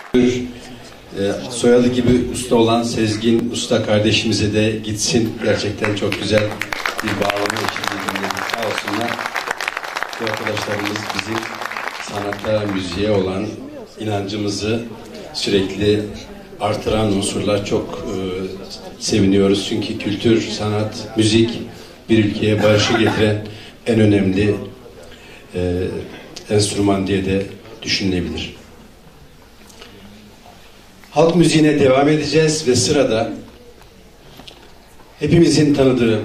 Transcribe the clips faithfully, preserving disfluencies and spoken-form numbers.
Soyadı gibi usta olan Sezgin Usta kardeşimize de gitsin. Gerçekten çok güzel bir bağlama eşliği dinledik. Sağ olsunlar. Bu arkadaşlarımız bizim sanata, müziğe olan inancımızı sürekli artıran unsurlar. Çok e, seviniyoruz. Çünkü kültür, sanat, müzik bir ülkeye barışı getiren en önemli e, enstrüman diye de düşünülebilir. Halk müziğine devam edeceğiz ve sırada hepimizin tanıdığı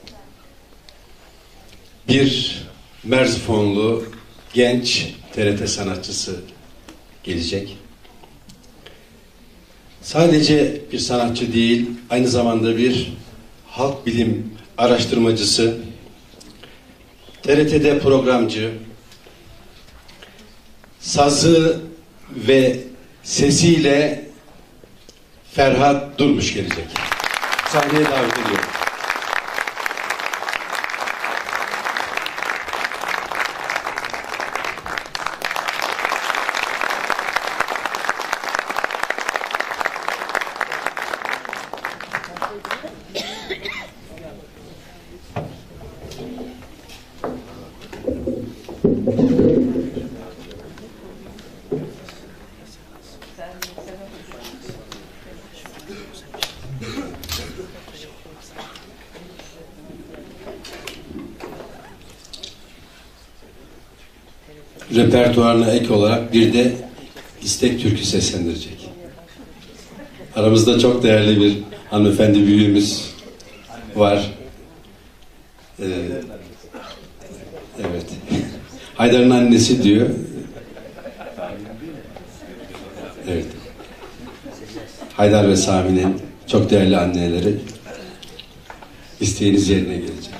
bir Merzifonlu genç T R T sanatçısı gelecek. Sadece bir sanatçı değil, aynı zamanda bir halk bilim araştırmacısı, T R T'de programcı, sazı ve sesiyle Ferhat Durmuş gelecek. Sahneye davet ediyorum. Repertuarına ek olarak bir de istek türkü seslendirecek. Aramızda çok değerli bir hanımefendi büyüğümüz var. Ee, evet. Haydar'ın annesi diyor. Evet. Haydar ve Sami'nin çok değerli anneleri isteğiniz yerine gelecek.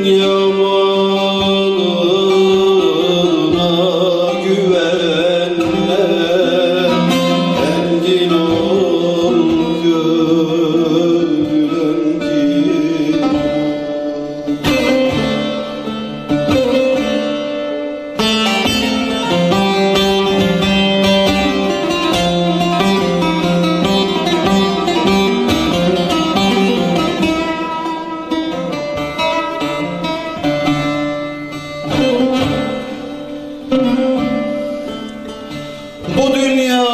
Bu dünyanın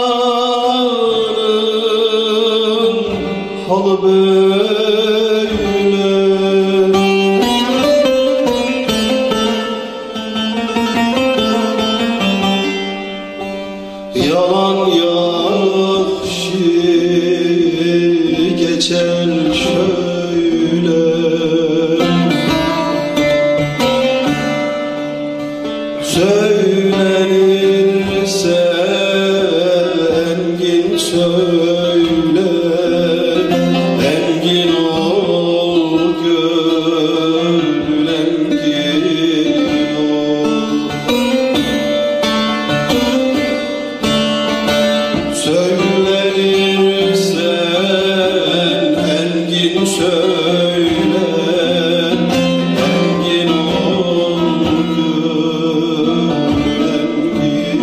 halı böyle, yalan yakşı geçer şöyle. Söylenirse engin söyle, engin ol gönül, engin ol. Söylenirse engin söyle, engin ol gönül, engin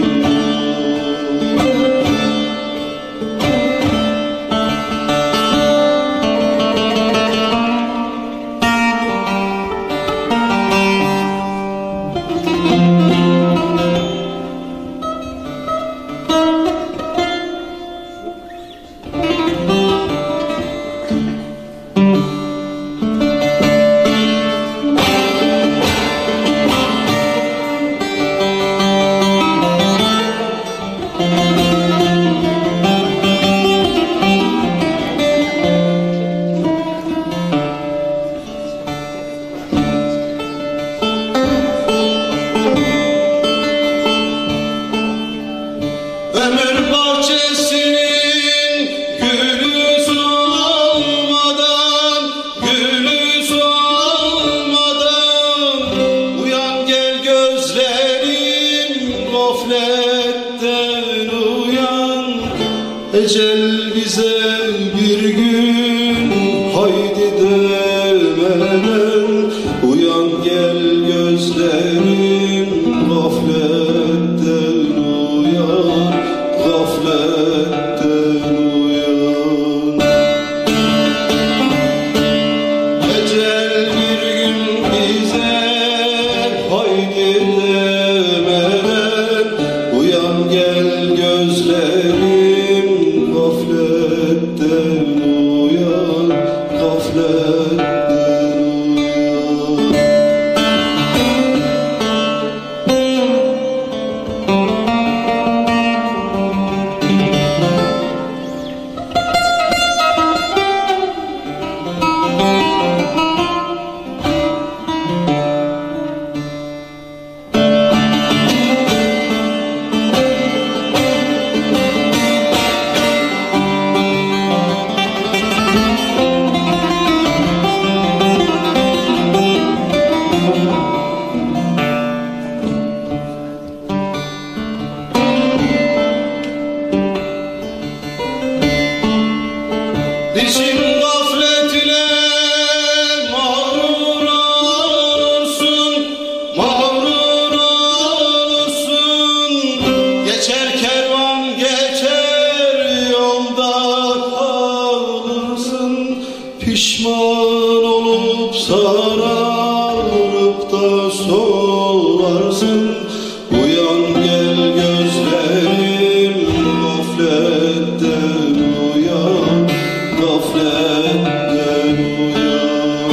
ömür bahçesinin gülü solmadan, gülü solmadan, uyan gel gözlerim gafletten uyan. Ecel bize bir gün haydi demeden, uyan gel gözlerim gafletten uyan, gafletten uyan. Ecel bir gün bize haydi demeden, uyan gel gözlerim gafletten uyan, gafletten uyan. Dişin gaflet ile mağrur olursun, mağrur olursun. Geçer kervan geçer yolda kalırsın. Pişman olup sararıp da solarsın. Uyan gel gözlerim gafletten uyan, gafletten uyan.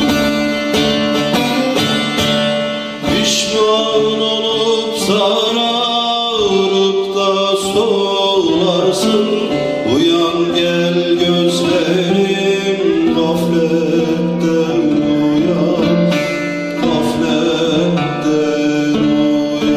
Pişman olup sararıp da solarsın. Uyan gel gözlerim gafletten uyan, gafletten uyan.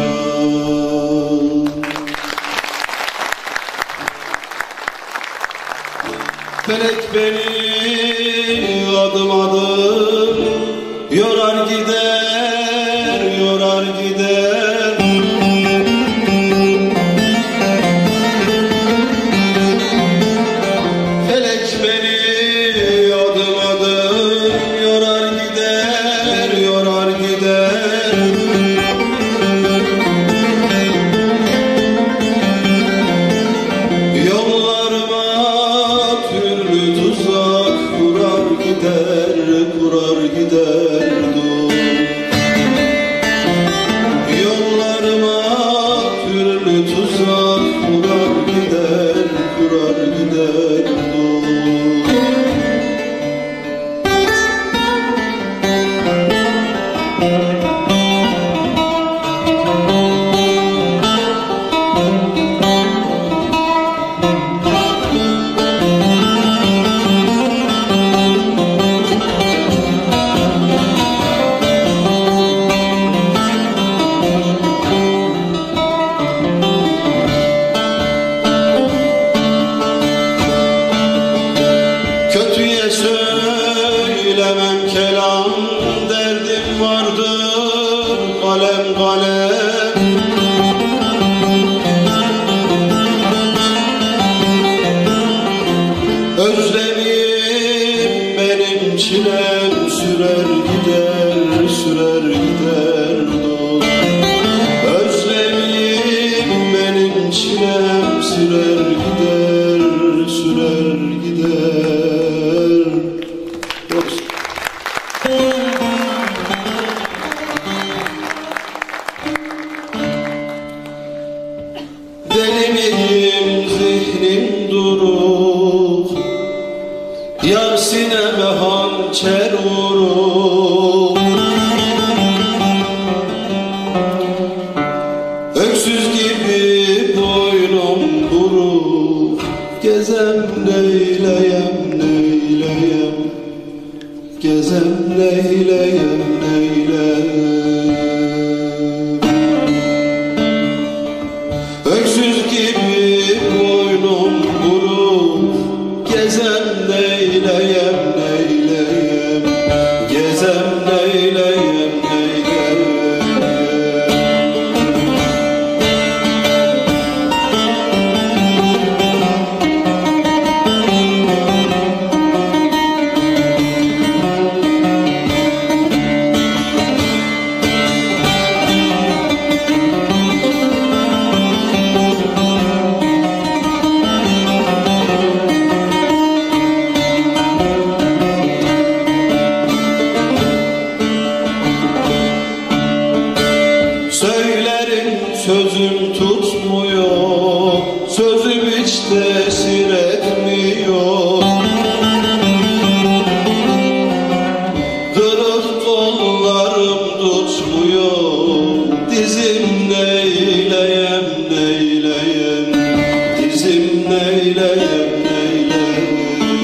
vardır kalem kalem, özlemim benim çilem sürer gider, sürer gider dost. Özlemim benim çilem sürer gider, sürer gider dost. Deli miyim, zihnim duruk, yar sineme hançer vurur. Öksüz gibi boynum buruk, gezem neyleyem neyleyem, gezem neyleyem neyleyem. Öksüz gibi boynum buruk, gezem neyleyem neyleyem, gezem neyleyem neyleyem. Söylerim sözüm tutmuyor, sözüm hiç tesir etmiyor. Kırık kollarım tutmuyor, dizim neyleyem neyleyem, dizim neyleyem neyleyem.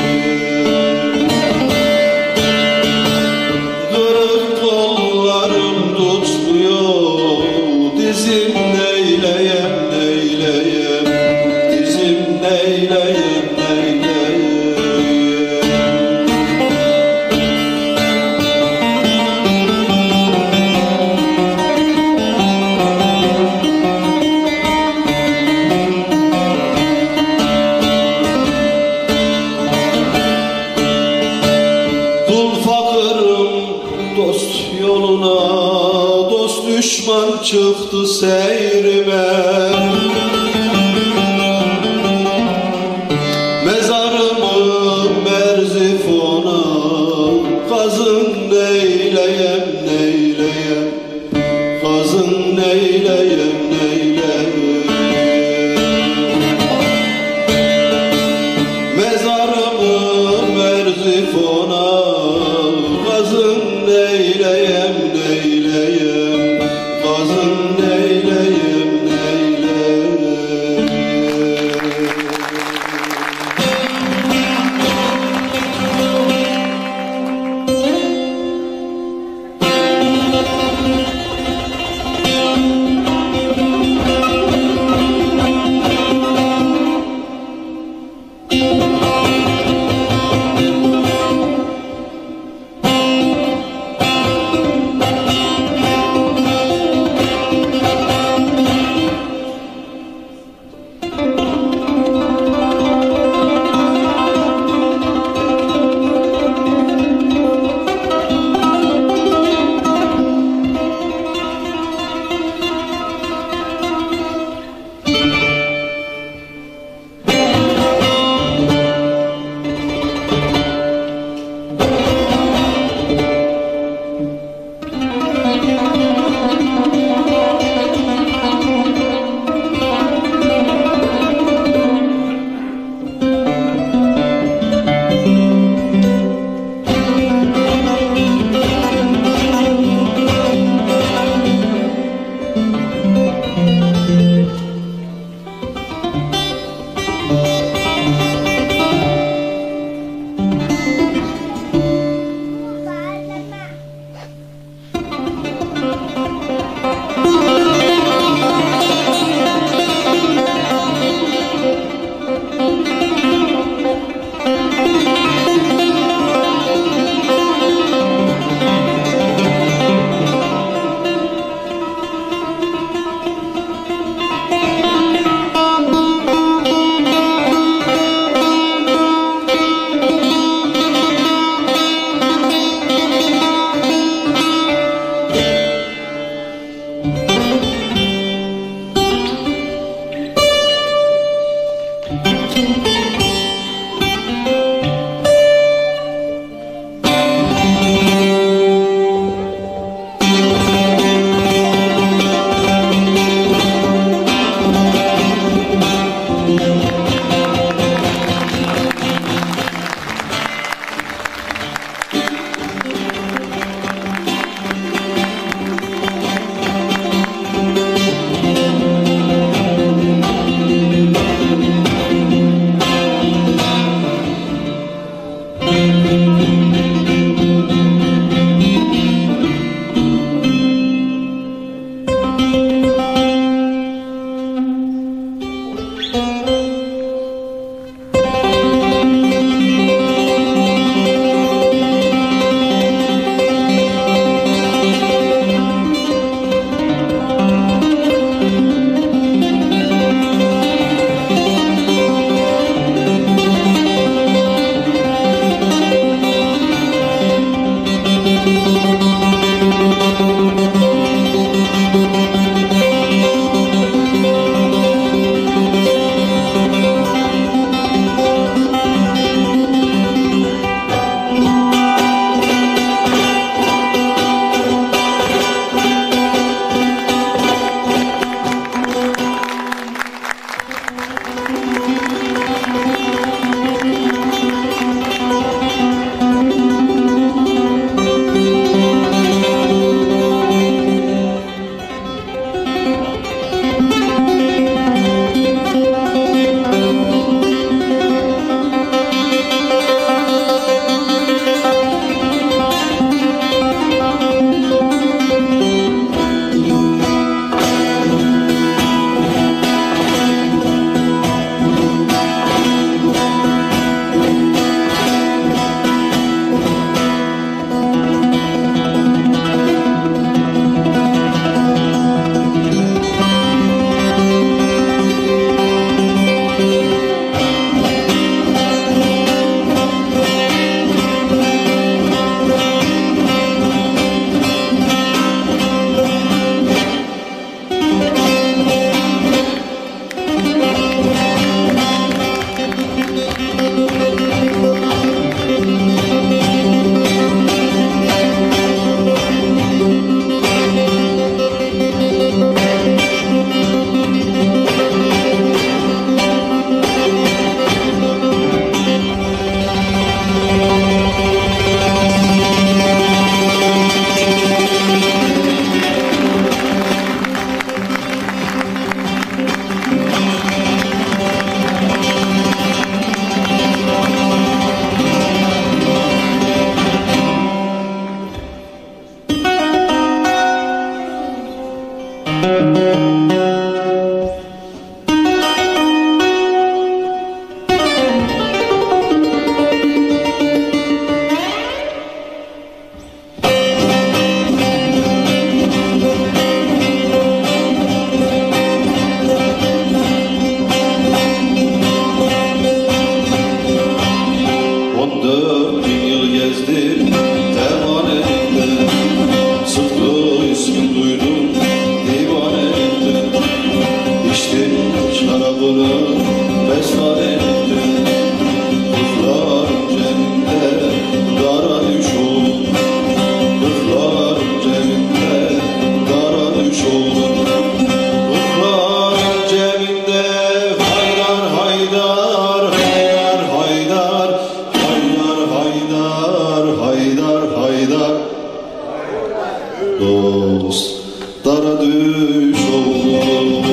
Kırık kollarım tutmuyor, dizim neyleyem neyleyem, dizim neyleyem neyleyem. Dul fakırım dost yoluna, dost düşman çıktı seyrime. Mezarımı Merzifona, kazın neyleyem neyleyem, kazın neyleyem neyleyem. Mezarımı Merzifona, kazın neyleyem neyleyem, kazın neyleyem neyleyem. dost dara düş oldum.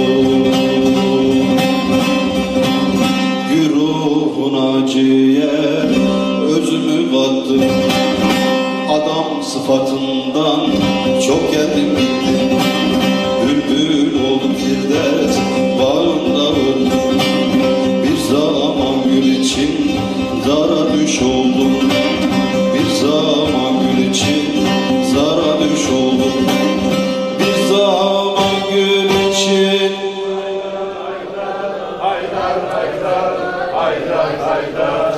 Güruhun acıya özümü kattım, adam sıfatından çok geldim gittim. Bülbül oldum bir dert bağında öldüm, bir zaman gül için zara düş oldum. Bir zaman gül için zara düş oldum. Bir zaman gül için haydar haydar haydar haydar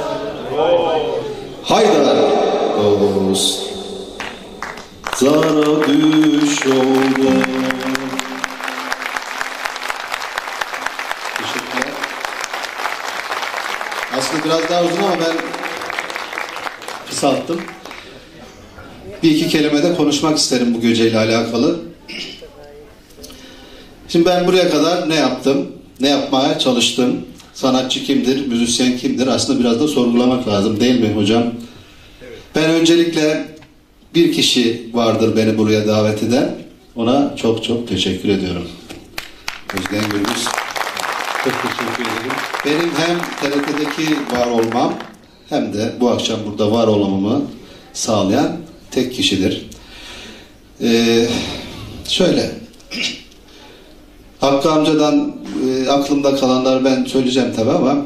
haydar dost zara düş oldum. Teşekkürler. Aslında biraz daha uzun ama ben kısalttım. Bir iki kelimede konuşmak isterim bu geceyle alakalı. Şimdi ben buraya kadar ne yaptım? Ne yapmaya çalıştım? Sanatçı kimdir? Müzisyen kimdir? Aslında biraz da sorgulamak lazım değil mi hocam? Evet. Ben öncelikle bir kişi vardır beni buraya davet eden. Ona çok çok teşekkür ediyorum. Özgen Gürbüz. Çok teşekkür ederim. Benim hem T R T'deki var olmam hem de bu akşam burada var olmamı sağlayan tek kişidir. Ee, şöyle Hakkı amcadan e, aklımda kalanlar ben söyleyeceğim tabi ama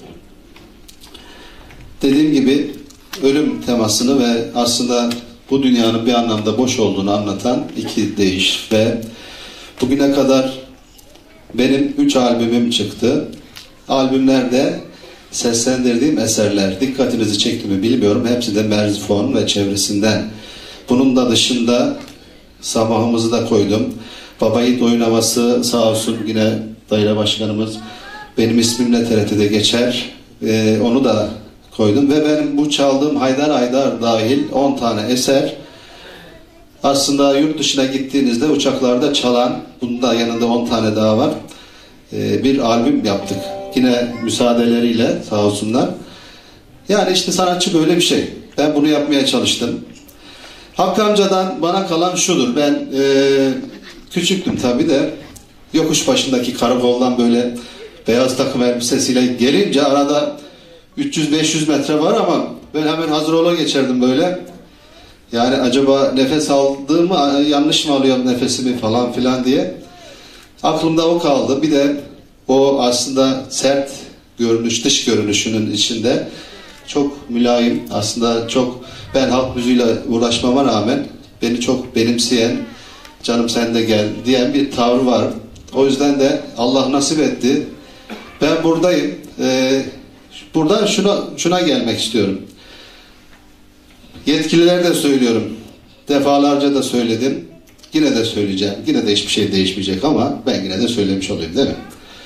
dediğim gibi ölüm temasını ve aslında bu dünyanın bir anlamda boş olduğunu anlatan iki deyiş ve bugüne kadar benim üç albümüm çıktı. Albümlerde seslendirdiğim eserler dikkatinizi çekti mi bilmiyorum. Hepsi de Merzifon ve çevresinden. Bunun da dışında Sabahımızı da koydum. Baba Yiğit oyun havası sağ olsun yine daire başkanımız benim ismimle T R T'de geçer. Ee, onu da koydum ve benim bu çaldığım Haydar Haydar dahil on tane eser aslında yurt dışına gittiğinizde uçaklarda çalan, bunun da yanında on tane daha var. Ee, bir albüm yaptık. Yine müsaadeleriyle sağ olsunlar. Yani işte sanatçı böyle bir şey. Ben bunu yapmaya çalıştım. Hakkı amcadan bana kalan şudur. Ben e, küçüktüm tabii de yokuş başındaki karakoldan böyle beyaz takım elbisesiyle gelince arada üç yüz beş yüz metre var ama ben hemen hazır ola geçerdim böyle. Yani acaba nefes aldığımı yanlış mı alıyorum nefesimi falan filan diye. Aklımda o kaldı. Bir de o aslında sert görünüş, dış görünüşünün içinde çok mülayim, aslında çok ben halk müziğiyle uğraşmama rağmen beni çok benimseyen, canım sen de gel diyen bir tavrı var. O yüzden de Allah nasip etti. Ben buradayım. Ee, buradan şuna, şuna gelmek istiyorum. Yetkililere de söylüyorum. Defalarca da söyledim. Yine de söyleyeceğim. Yine de hiçbir şey değişmeyecek ama ben yine de söylemiş olayım değil mi?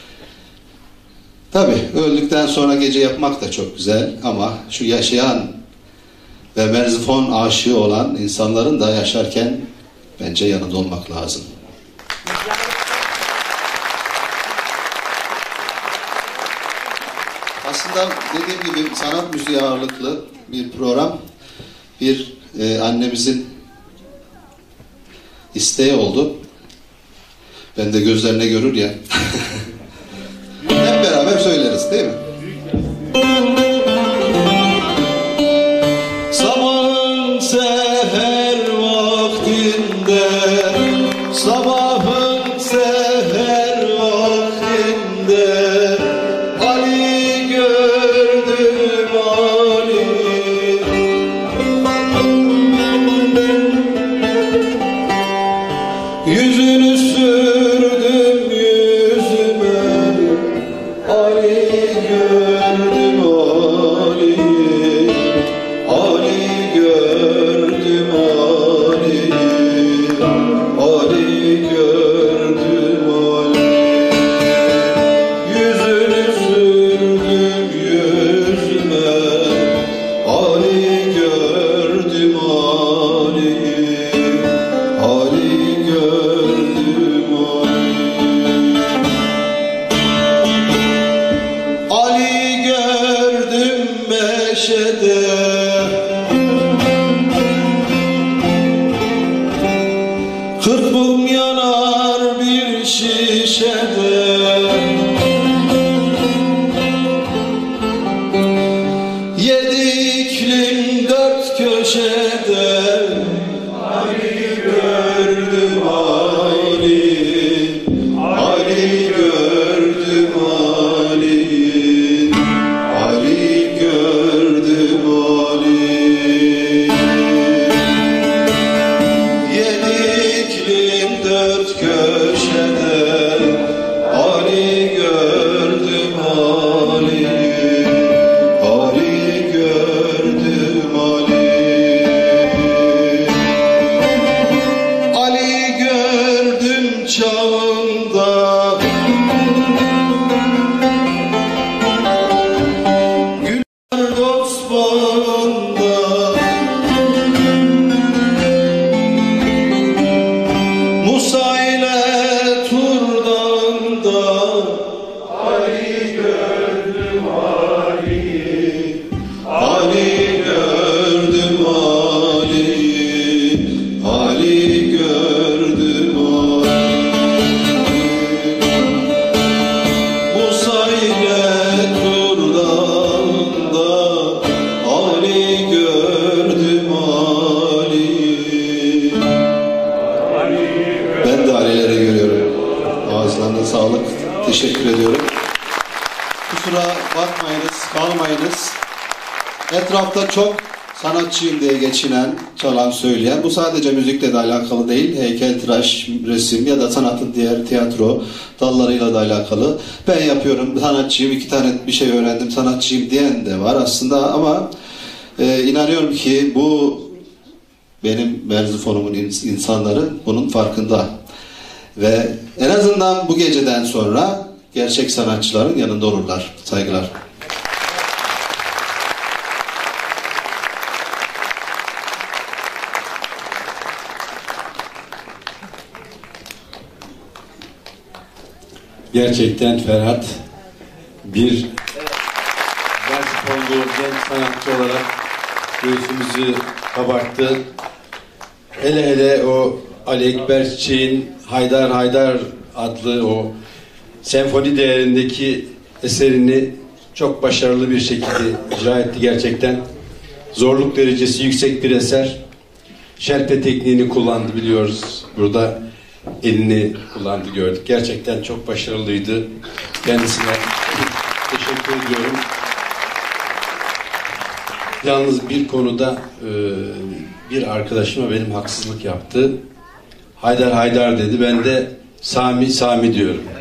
Tabii öldükten sonra gece yapmak da çok güzel ama şu yaşayan ve Merzifon aşığı olan insanların da yaşarken bence yanında olmak lazım. Aslında dediğim gibi sanat müziği ağırlıklı bir program. Bir e, annemizin isteği oldu. Ben de gözlerine görür ya. Hep beraber söyleriz değil mi? Sabahın seher vaktinde, sabahın seher vaktinde Ali gördüm Ali. Yüzünü sürdüm yüzüme, Ali gördüm Ali, Ali gördüm Ali, Ali gördüm Ali. Yüzünü sürdüm yüzüme, Ali gördüm Ali, Ali gördüm Kırk mum yanar bir şişede, yedi iklim dört köşede. Ali gördüm Ali, Ali gördüm Ali, Ali gördüm Ali. Yedi iklim dört köşede, Ali gördüm Ali, Ali gördüm Ali. Ali gördüm çağında, güller dost bağında. Musa ile Turdan'da, Ali gördüm Ali, Ali gördüm Ali, Ali gördüm Ali. Musa ile Turdan'da, Ali gördüm Ali. Ben de Ali'leri görüyorum. Ağızlarına sağlık. Teşekkür ediyorum. Kusura bakmayınız, kalmayınız. Etrafta çok sanatçıyım diye geçinen, çalan, söyleyen, bu sadece müzikle de alakalı değil, heykeltıraş, resim ya da sanatın diğer tiyatro dallarıyla da alakalı. Ben yapıyorum, sanatçıyım, iki tane bir şey öğrendim, sanatçıyım diyen de var aslında ama e, inanıyorum ki bu benim Merzifon'umun insanları bunun farkında. Ve en azından bu geceden sonra gerçek sanatçıların yanında olurlar. Saygılar. Gerçekten Ferhat bir Merzifonlu genç sanatçı olarak göğsümüzü kabarttı. Hele hele o Ali Ekber Çiçek'in Haydar Haydar adlı o senfoni değerindeki eserini çok başarılı bir şekilde icra etti gerçekten. Zorluk derecesi yüksek bir eser. Şerpe tekniğini kullandı biliyoruz. Burada elini kullandı gördük. Gerçekten çok başarılıydı. Kendisine teşekkür ediyorum. Yalnız bir konuda e, bir arkadaşıma benim haksızlık yaptı. Haydar Haydar dedi. Ben de Sami Sami diyorum.